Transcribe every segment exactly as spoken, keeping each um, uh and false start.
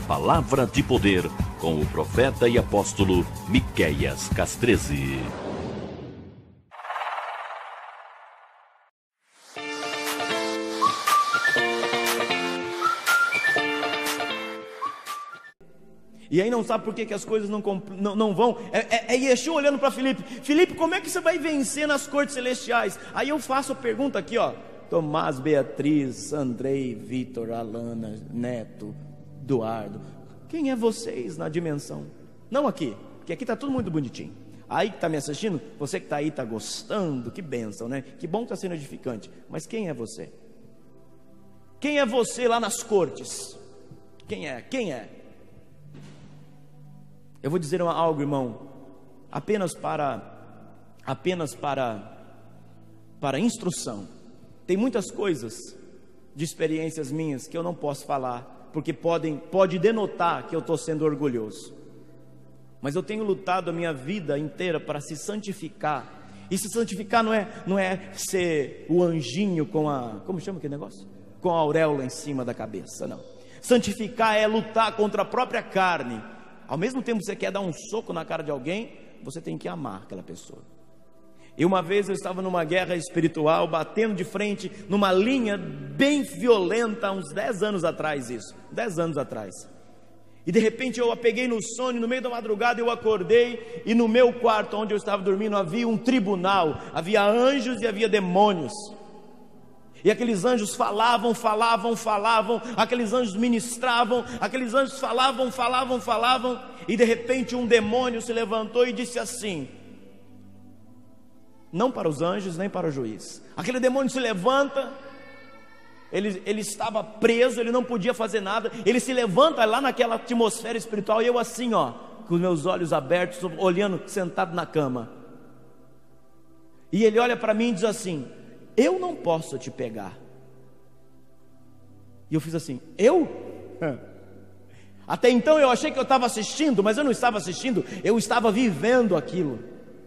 Palavra de Poder, com o profeta e apóstolo Miqueias Castrezi. E aí não sabe por que, que as coisas não, não, não vão. É, é, é Yeshua olhando para Filipe. Filipe, como é que você vai vencer nas cortes celestiais? Aí eu faço a pergunta aqui, ó. Tomás, Beatriz, Andrei, Vitor, Alana, Neto, Eduardo. Quem é vocês na dimensão? Não aqui, porque aqui está tudo muito bonitinho. Aí que está me assistindo, você que está aí está gostando, que bênção, né? Que bom que está sendo edificante. Mas quem é você? Quem é você lá nas cortes? Quem é? Quem é? Eu vou dizer algo, irmão, apenas para, apenas para, para instrução. Tem muitas coisas de experiências minhas que eu não posso falar, porque podem, pode denotar que eu estou sendo orgulhoso. Mas eu tenho lutado a minha vida inteira para se santificar. E se santificar não é, não é ser o anjinho com a, como chama aquele negócio? Com a auréola em cima da cabeça, não. Santificar é lutar contra a própria carne. Ao mesmo tempo que você quer dar um soco na cara de alguém, você tem que amar aquela pessoa. E uma vez eu estava numa guerra espiritual, batendo de frente numa linha bem violenta, há uns dez anos atrás isso, dez anos atrás. E de repente eu a peguei no sono, no meio da madrugada eu acordei, e no meu quarto onde eu estava dormindo havia um tribunal, havia anjos e havia demônios. E aqueles anjos falavam, falavam, falavam, aqueles anjos ministravam, aqueles anjos falavam, falavam, falavam, e de repente um demônio se levantou e disse assim, não para os anjos nem para o juiz, aquele demônio se levanta, ele, ele estava preso, ele não podia fazer nada, ele se levanta lá naquela atmosfera espiritual, e eu assim ó, com os meus olhos abertos, olhando, sentado na cama, e ele olha para mim e diz assim, eu não posso te pegar. E eu fiz assim, eu? Até então eu achei que eu estava assistindo, mas eu não estava assistindo, eu estava vivendo aquilo.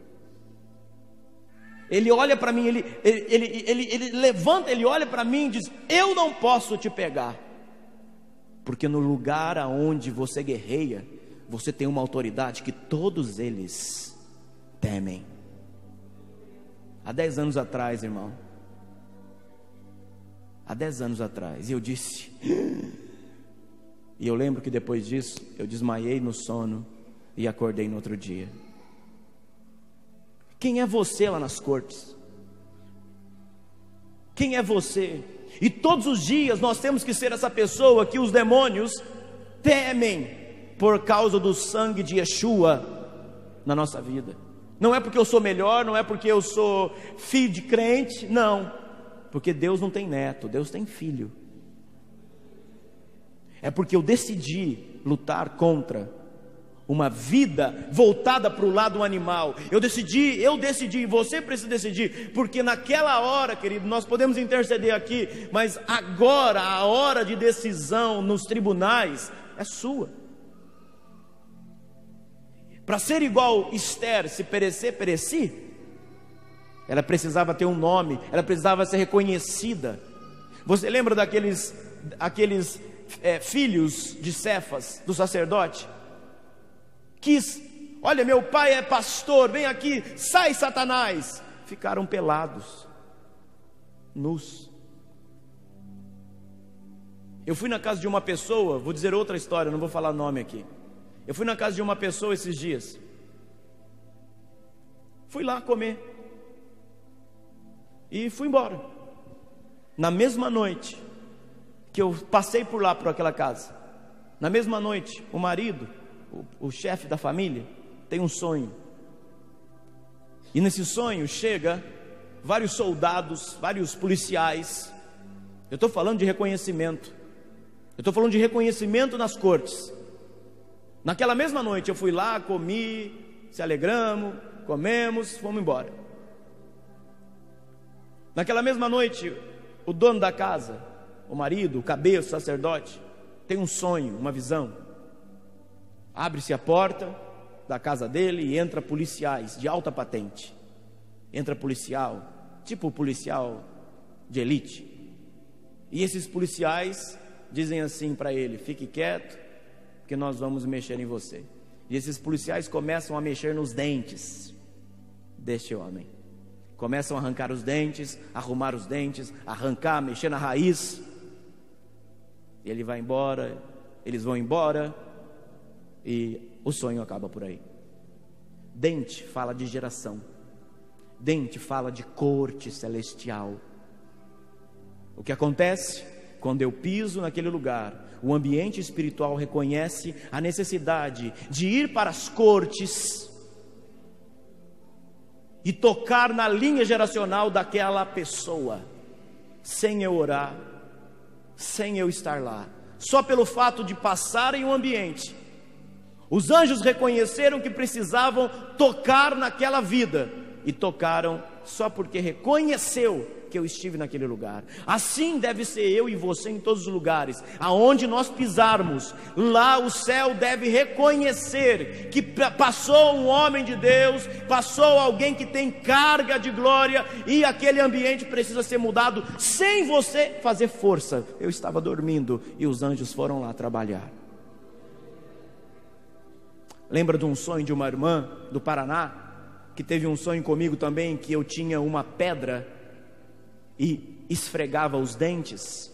Ele olha para mim, ele, ele, ele, ele, ele levanta, ele olha para mim e diz, eu não posso te pegar. Porque no lugar aonde você guerreia, você tem uma autoridade que todos eles temem. Há dez anos atrás, irmão, há dez anos atrás, e eu disse, e eu lembro que depois disso, eu desmaiei no sono, e acordei no outro dia. Quem é você lá nas cortes? Quem é você? E todos os dias nós temos que ser essa pessoa que os demônios temem, por causa do sangue de Yeshua na nossa vida. Não é porque eu sou melhor, não é porque eu sou filho de crente, não. Porque Deus não tem neto, Deus tem filho. É porque eu decidi lutar contra uma vida voltada para o lado animal. Eu decidi, eu decidi, você precisa decidir, porque naquela hora, querido, nós podemos interceder aqui, mas agora a hora de decisão nos tribunais é sua. Para ser igual Esther, se perecer, pereci. Ela precisava ter um nome, ela precisava ser reconhecida. Você lembra daqueles aqueles, é, filhos de Cefas, do sacerdote? Quis, olha, meu pai é pastor, vem aqui, sai Satanás. Ficaram pelados, nus. Eu fui na casa de uma pessoa, vou dizer outra história, não vou falar nome aqui. Eu fui na casa de uma pessoa esses dias. Fui lá comer. E fui embora. Na mesma noite que eu passei por lá, por aquela casa, na mesma noite, o marido, o, o chefe da família, tem um sonho. E nesse sonho chega vários soldados, vários policiais. Eu estou falando de reconhecimento. Eu estou falando de reconhecimento nas cortes. Naquela mesma noite eu fui lá, comi, se alegramos, comemos, fomos embora. Naquela mesma noite, o dono da casa, o marido, o cabeça, o sacerdote, tem um sonho, uma visão. Abre-se a porta da casa dele e entra policiais de alta patente. Entra policial, tipo policial de elite. E esses policiais dizem assim para ele: fique quieto, porque nós vamos mexer em você. E esses policiais começam a mexer nos dentes deste homem. Começam a arrancar os dentes, arrumar os dentes, arrancar, mexer na raiz. E ele vai embora, eles vão embora, e o sonho acaba por aí. Dente fala de geração. Dente fala de corte celestial. O que acontece? Quando eu piso naquele lugar, o ambiente espiritual reconhece a necessidade de ir para as cortes e tocar na linha geracional daquela pessoa, sem eu orar, sem eu estar lá. Só pelo fato de passar em um ambiente, os anjos reconheceram que precisavam tocar naquela vida, e tocaram só porque reconheceu que eu estive naquele lugar. Assim deve ser eu e você em todos os lugares, aonde nós pisarmos, lá o céu deve reconhecer que passou um homem de Deus, passou alguém que tem carga de glória, e aquele ambiente precisa ser mudado, sem você fazer força. Eu estava dormindo e os anjos foram lá trabalhar. Lembra de um sonho de uma irmã do Paraná, que teve um sonho comigo também, que eu tinha uma pedra e esfregava os dentes?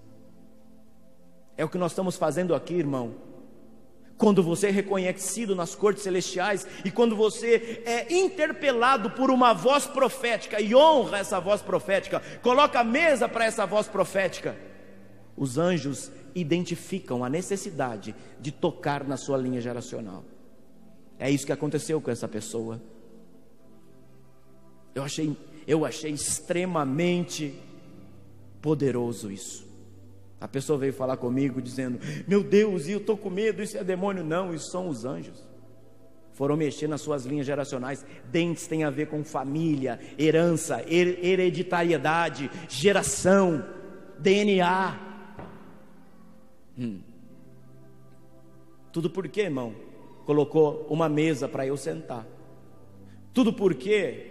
É o que nós estamos fazendo aqui, irmão. Quando você é reconhecido nas cortes celestiais, e quando você é interpelado por uma voz profética, e honra essa voz profética, coloca a mesa para essa voz profética, os anjos identificam a necessidade de tocar na sua linha geracional. É isso que aconteceu com essa pessoa. Eu achei, eu achei extremamente poderoso isso. A pessoa veio falar comigo dizendo: meu Deus, eu estou com medo, isso é demônio. Não, isso são os anjos. Foram mexer nas suas linhas geracionais. Dentes tem a ver com família, herança, her- hereditariedade, geração, D N A. Hum. Tudo por quê, irmão? Colocou uma mesa para eu sentar. Tudo porque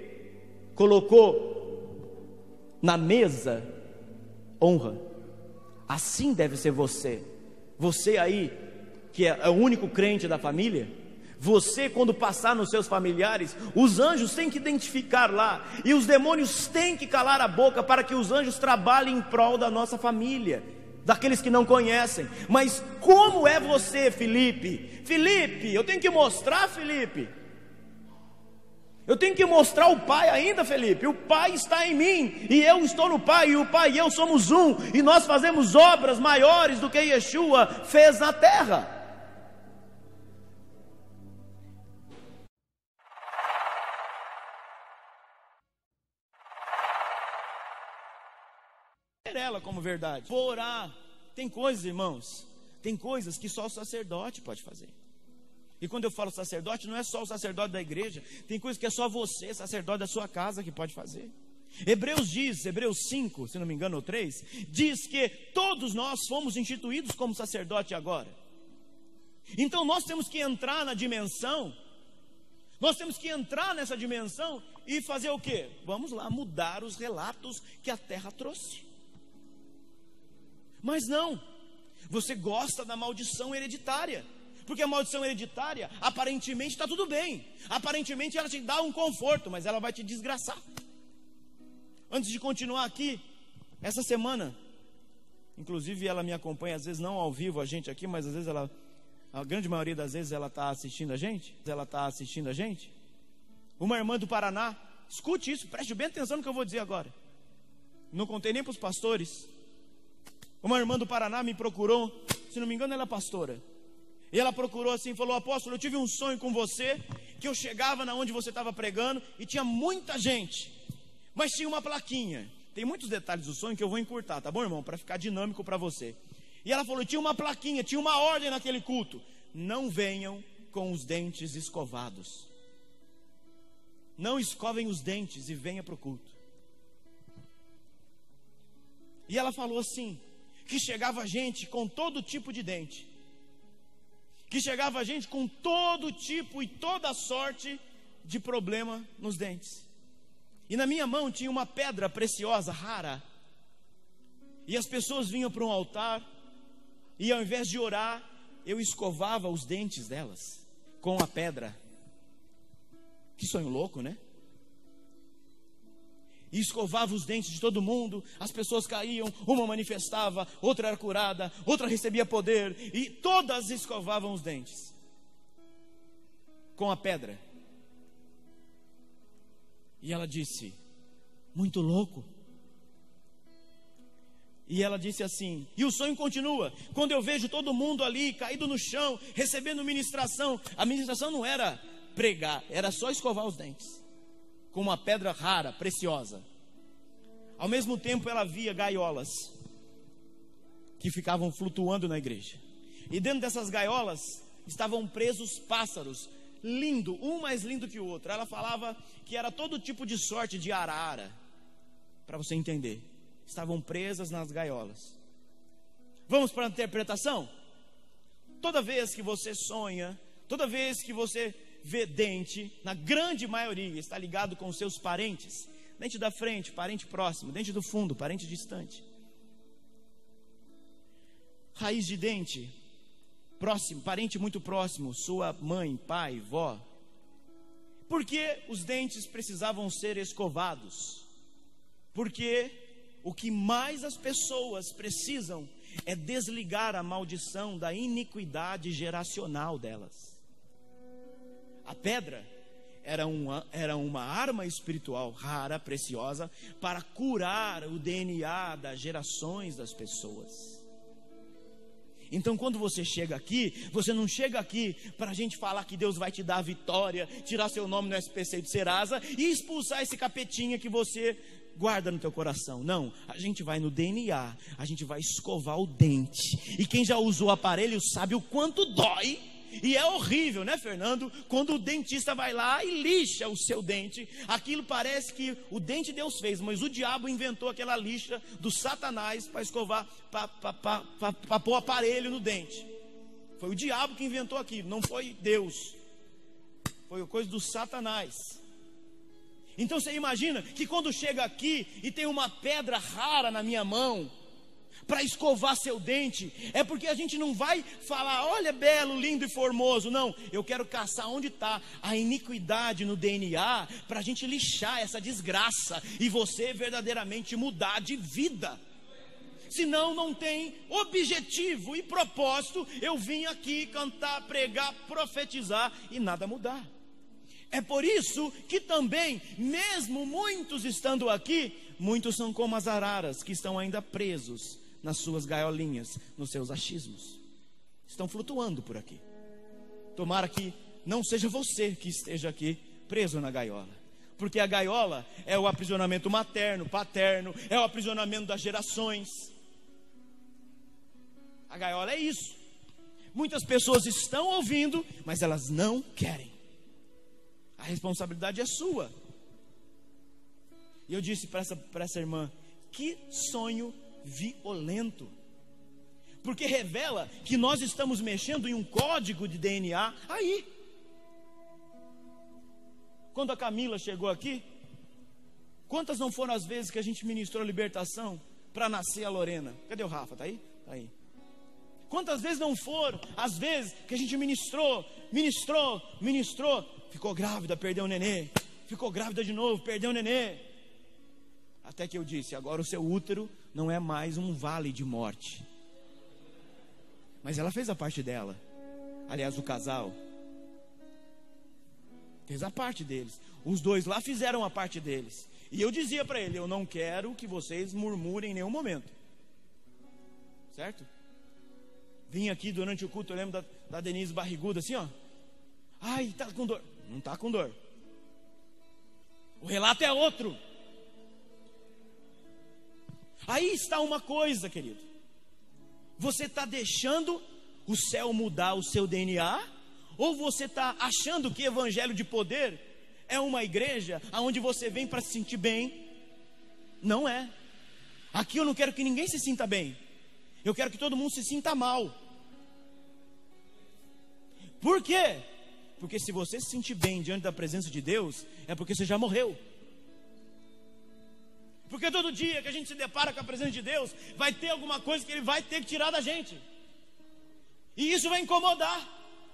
colocou na mesa honra. Assim deve ser você. Você aí, que é o único crente da família, você, quando passar nos seus familiares, os anjos têm que identificar lá, e os demônios têm que calar a boca, para que os anjos trabalhem em prol da nossa família, daqueles que não conhecem. Mas como é você, Felipe? Felipe, eu tenho que mostrar, Felipe. Eu tenho que mostrar o Pai ainda, Felipe. O Pai está em mim, e eu estou no Pai, e o Pai e eu somos um, e nós fazemos obras maiores do que Yeshua fez na terra. Ela como verdade. Vou orar. Tem coisas, irmãos, tem coisas que só o sacerdote pode fazer. E quando eu falo sacerdote, não é só o sacerdote da igreja. Tem coisas que é só você, sacerdote da sua casa, que pode fazer. Hebreus diz, Hebreus cinco, se não me engano, ou três, diz que todos nós fomos instituídos como sacerdote agora. Então nós temos que entrar na dimensão, nós temos que entrar nessa dimensão e fazer o quê? Vamos lá, mudar os relatos que a terra trouxe. Mas não, você gosta da maldição hereditária, porque a maldição hereditária, aparentemente está tudo bem, aparentemente ela te dá um conforto, mas ela vai te desgraçar. Antes de continuar aqui, essa semana, inclusive ela me acompanha às vezes, não ao vivo a gente aqui, mas às vezes ela, a grande maioria das vezes ela está assistindo a gente, ela está assistindo a gente, uma irmã do Paraná, escute isso, preste bem atenção no que eu vou dizer agora, não contei nem para os pastores. Uma irmã do Paraná me procurou, se não me engano ela é pastora, e ela procurou assim, falou: apóstolo, eu tive um sonho com você, que eu chegava na onde você estava pregando, e tinha muita gente, mas tinha uma plaquinha. Tem muitos detalhes do sonho que eu vou encurtar, tá bom, irmão? Para ficar dinâmico para você. E ela falou: tinha uma plaquinha, tinha uma ordem naquele culto: não venham com os dentes escovados, não escovem os dentes e venha para o culto. E ela falou assim, que chegava gente com todo tipo de dente, que chegava gente com todo tipo e toda sorte de problema nos dentes. E na minha mão tinha uma pedra preciosa, rara, e as pessoas vinham para um altar, e ao invés de orar, eu escovava os dentes delas com a pedra. Que sonho louco, né? E escovava os dentes de todo mundo, as pessoas caíam, uma manifestava, outra era curada, outra recebia poder, e todas escovavam os dentes com a pedra. E ela disse: muito louco. E ela disse assim, e o sonho continua: quando eu vejo todo mundo ali caído no chão, recebendo ministração, a ministração não era pregar, era só escovar os dentes com uma pedra rara, preciosa. Ao mesmo tempo ela via gaiolas que ficavam flutuando na igreja, e dentro dessas gaiolas estavam presos pássaros, lindo, um mais lindo que o outro. Ela falava que era todo tipo de sorte de arara, para você entender. Estavam presas nas gaiolas. Vamos para a interpretação? Toda vez que você sonha, toda vez que você vê dente, na grande maioria está ligado com seus parentes. Dente da frente, parente próximo. Dente do fundo, parente distante. Raiz de dente, próximo, parente muito próximo, sua mãe, pai, vó. Por que os dentes precisavam ser escovados? Porque o que mais as pessoas precisam é desligar a maldição da iniquidade geracional delas. A pedra era uma, era uma arma espiritual rara, preciosa, para curar o D N A das gerações das pessoas. Então quando você chega aqui, você não chega aqui para a gente falar que Deus vai te dar a vitória, tirar seu nome no S P C de Serasa e expulsar esse capetinha que você guarda no teu coração. Não, a gente vai no D N A, a gente vai escovar o dente. E quem já usou o aparelho sabe o quanto dói. E é horrível, né, Fernando? Quando o dentista vai lá e lixa o seu dente. Aquilo parece que o dente Deus fez, mas o diabo inventou aquela lixa do Satanás para escovar, para pôr aparelho no dente. Foi o diabo que inventou aquilo, não foi Deus. Foi coisa do Satanás. Então você imagina que quando chega aqui e tem uma pedra rara na minha mão para escovar seu dente, é porque a gente não vai falar: olha, belo, lindo e formoso. Não, eu quero caçar onde está a iniquidade no D N A, para a gente lixar essa desgraça e você verdadeiramente mudar de vida. Senão não tem objetivo e propósito eu vim aqui cantar, pregar, profetizar e nada mudar. É por isso que também, mesmo muitos estando aqui, muitos são como as araras que estão ainda presos nas suas gaiolinhas, nos seus achismos. Estão flutuando por aqui. Tomara que não seja você que esteja aqui preso na gaiola. Porque a gaiola é o aprisionamento materno, paterno, é o aprisionamento das gerações. A gaiola é isso. Muitas pessoas estão ouvindo, mas elas não querem. A responsabilidade é sua. E eu disse para essa, para essa irmã: que sonho violento. Porque revela que nós estamos mexendo em um código de D N A aí. Quando a Camila chegou aqui, quantas não foram as vezes que a gente ministrou a libertação para nascer a Lorena? Cadê o Rafa? Tá aí? Tá aí. Quantas vezes não foram as vezes que a gente ministrou, ministrou, ministrou, ficou grávida, perdeu o nenê, ficou grávida de novo, perdeu o nenê. Até que eu disse: agora o seu útero não é mais um vale de morte. Mas ela fez a parte dela. Aliás, o casal fez a parte deles. Os dois lá fizeram a parte deles. E eu dizia para ele: eu não quero que vocês murmurem em nenhum momento. Certo? Vim aqui durante o culto, eu lembro da, da Denise barriguda, assim, ó. Ai, tá com dor. Não tá com dor. O relato é outro. Aí está uma coisa, querido. Você está deixando o céu mudar o seu D N A? Ou você está achando que evangelho de poder é uma igreja onde você vem para se sentir bem? Não é. Aqui eu não quero que ninguém se sinta bem. Eu quero que todo mundo se sinta mal. Por quê? Porque se você se sentir bem diante da presença de Deus, é porque você já morreu. Porque todo dia que a gente se depara com a presença de Deus, vai ter alguma coisa que Ele vai ter que tirar da gente. E isso vai incomodar.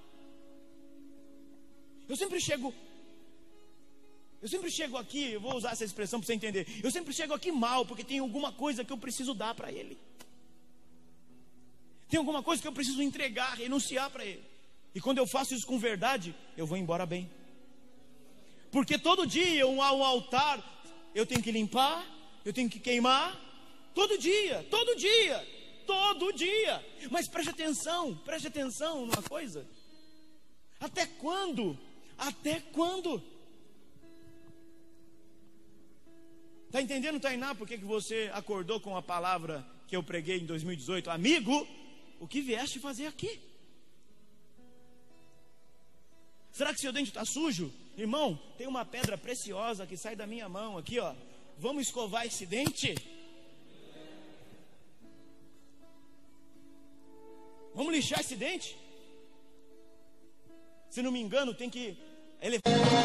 Eu sempre chego, eu sempre chego aqui, eu vou usar essa expressão para você entender. Eu sempre chego aqui mal, porque tem alguma coisa que eu preciso dar para ele. Tem alguma coisa que eu preciso entregar, renunciar para ele. E quando eu faço isso com verdade, eu vou embora bem. Porque todo dia um, um altar, eu tenho que limpar, eu tenho que queimar. Todo dia, todo dia, todo dia. Mas preste atenção, preste atenção numa coisa. Até quando? Até quando? Está entendendo, Tainá, por que que você acordou com a palavra que eu preguei em dois mil e dezoito? Amigo, o que vieste fazer aqui? Será que seu dente está sujo? Irmão, tem uma pedra preciosa que sai da minha mão aqui, ó. Vamos escovar esse dente? Vamos lixar esse dente? Se não me engano, tem que... Ele...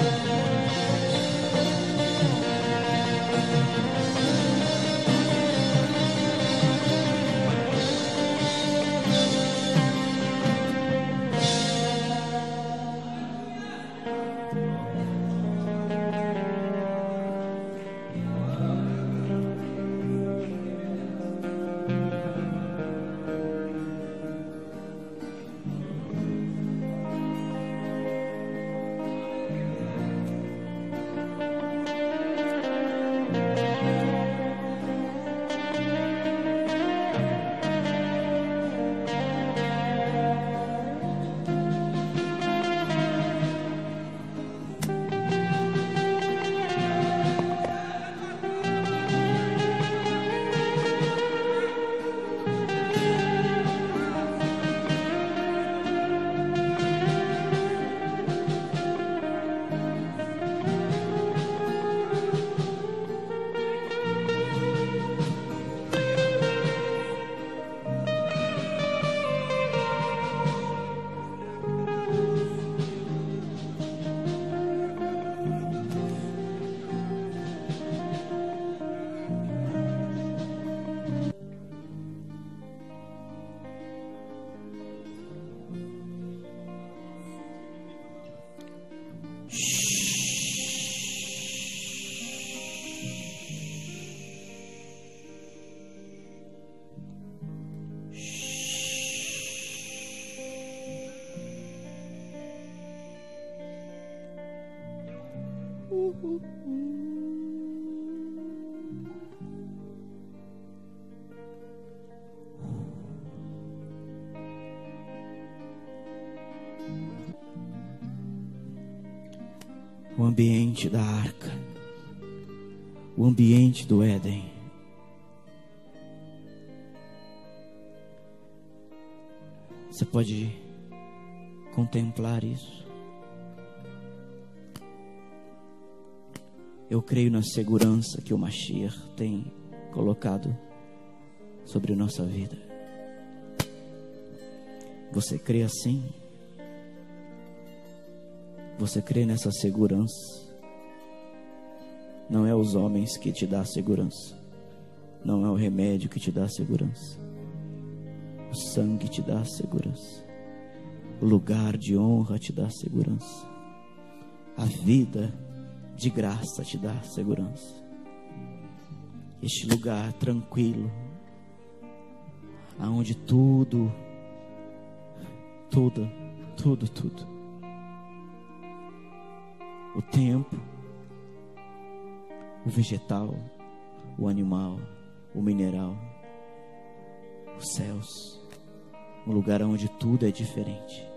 O ambiente da arca, o ambiente do Éden. Você pode contemplar isso. Eu creio na segurança que o Mashiach tem colocado sobre nossa vida. Você crê assim? Você crê nessa segurança? Não é os homens que te dá segurança. Não é o remédio que te dá segurança. O sangue te dá segurança. O lugar de honra te dá segurança. A vida de graça te dá segurança. Este lugar tranquilo, aonde tudo, tudo, tudo, tudo, o tempo, o vegetal, o animal, o mineral, os céus, um lugar onde tudo é diferente.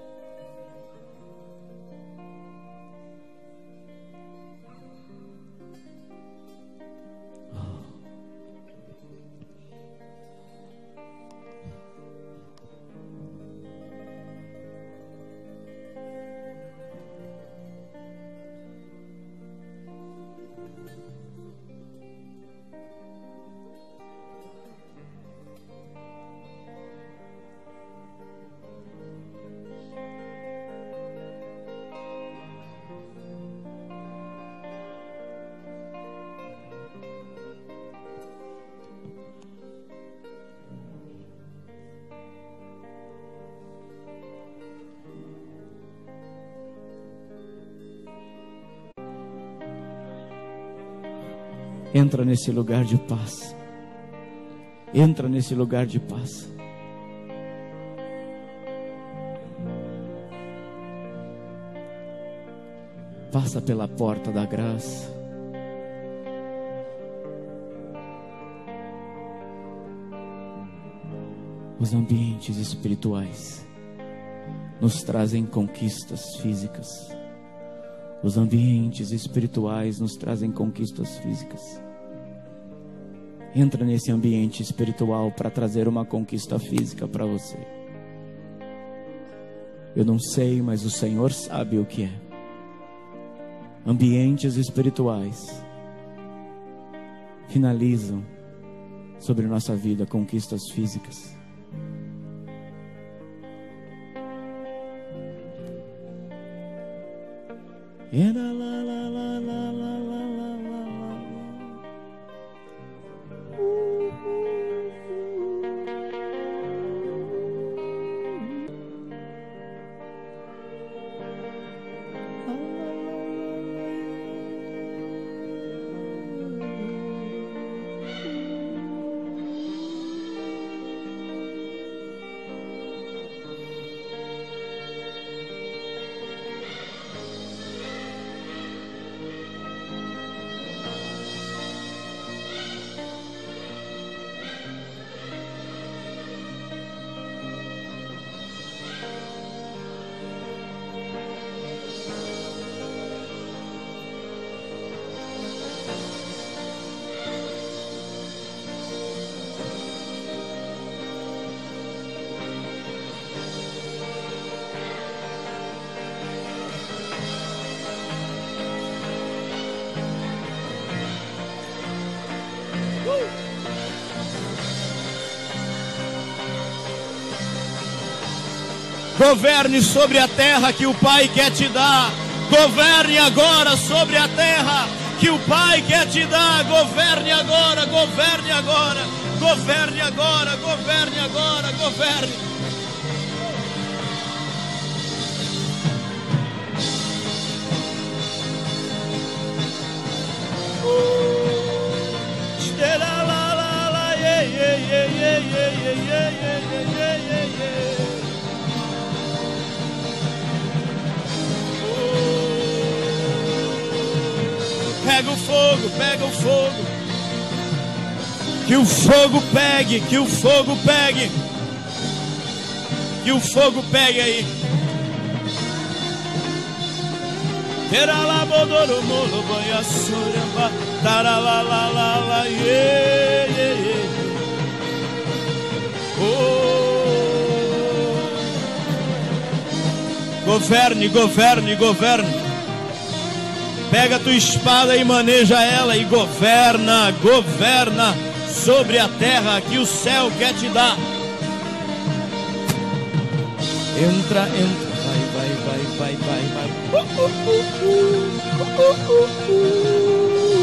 Entra nesse lugar de paz. Entra nesse lugar de paz. Passa pela porta da graça. Os ambientes espirituais nos trazem conquistas físicas. Os ambientes espirituais nos trazem conquistas físicas. Entra nesse ambiente espiritual para trazer uma conquista física para você. Eu não sei, mas o Senhor sabe o que é. Ambientes espirituais finalizam sobre nossa vida conquistas físicas. Governe sobre a terra que o Pai quer te dar. Governe agora sobre a terra que o Pai quer te dar. Governe agora, governe agora, governe agora, governe agora, governe. Pega o fogo, pega o fogo. Que o fogo pegue, que o fogo pegue. Que o fogo pegue aí. Governe, governe, governe. Pega a tua espada e maneja ela e governa, governa sobre a terra que o céu quer te dar. Entra, entra, vai, vai, vai, vai, vai, vai. Uh, uh, uh, uh, uh, uh, uh.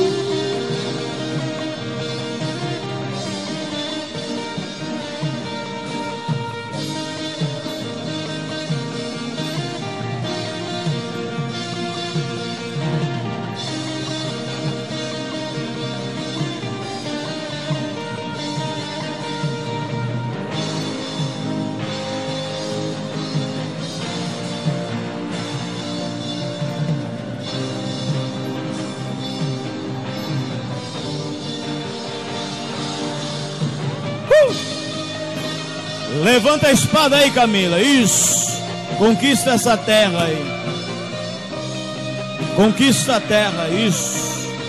Levanta a espada aí, Camila. Isso. Conquista essa terra aí. Conquista a terra. Isso.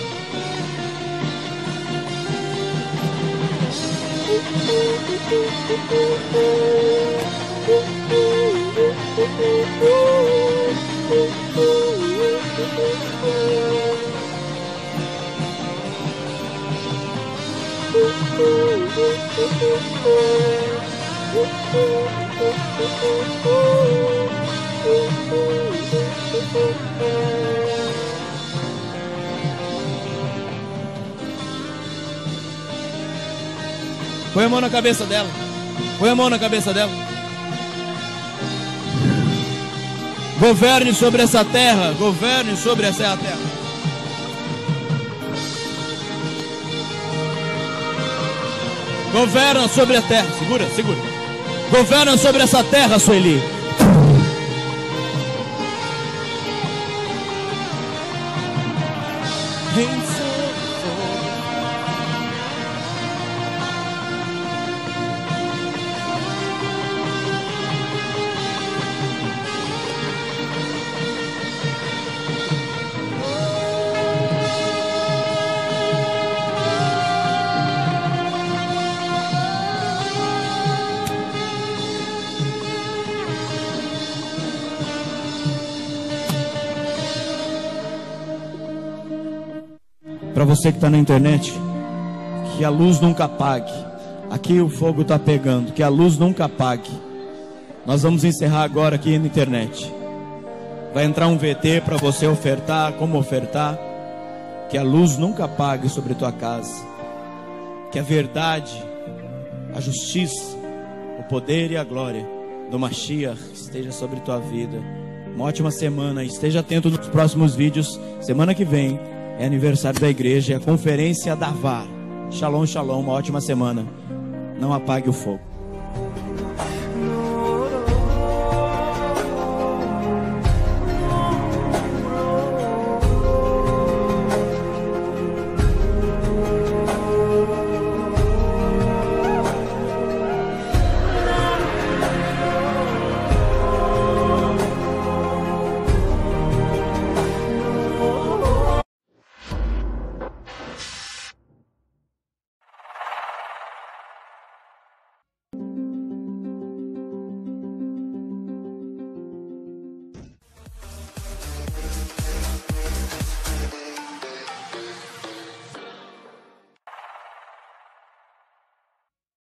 Põe a mão na cabeça dela. Põe a mão na cabeça dela. Governe sobre essa terra. Governe sobre essa terra. Governa sobre a terra. Segura, segura. Governa sobre essa terra, Sueli. Para você que está na internet, que a luz nunca apague. Aqui o fogo está pegando, que a luz nunca apague. Nós vamos encerrar agora aqui na internet. Vai entrar um V T para você ofertar, como ofertar. Que a luz nunca apague sobre tua casa. Que a verdade, a justiça, o poder e a glória do Mashiach esteja sobre tua vida. Uma ótima semana. Esteja atento nos próximos vídeos. Semana que vem é aniversário da igreja, é a conferência da V A R. Shalom, shalom, uma ótima semana. Não apague o fogo.